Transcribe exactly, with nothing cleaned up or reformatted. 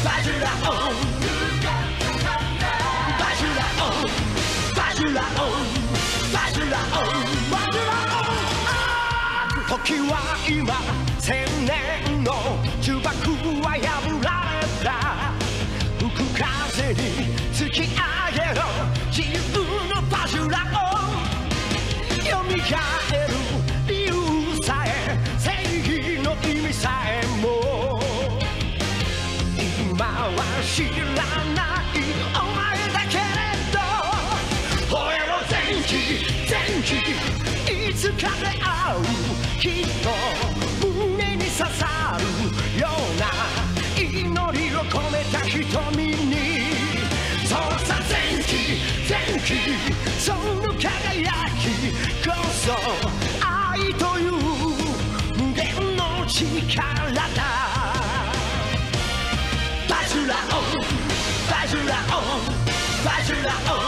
バジュラオンバジュラオンバジュラオンバジュラオンバジュラオン時は今千年の呪縛は破られた吹く風に突き上げろ自由のバジュラオン蘇る理由さえ正義の意味さえも今は知らないお前だけれど吠えろ前期前期いつかで会うきっと胸に刺さるような祈りを込めた瞳にそうさ前期前期その輝きこそ愛という無限の力だバジュラオンバジュラオンバジュラオン